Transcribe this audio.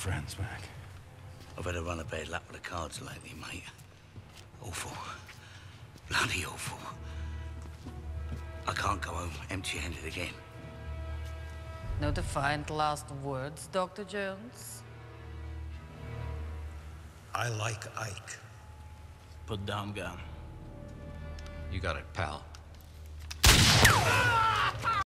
friends, Mac. I've had a run of bad luck with the cards lately, mate. Awful. Bloody awful. I can't go home empty-handed again. No defiant last words, Dr. Jones? I like Ike. Put down gun. You got it, pal.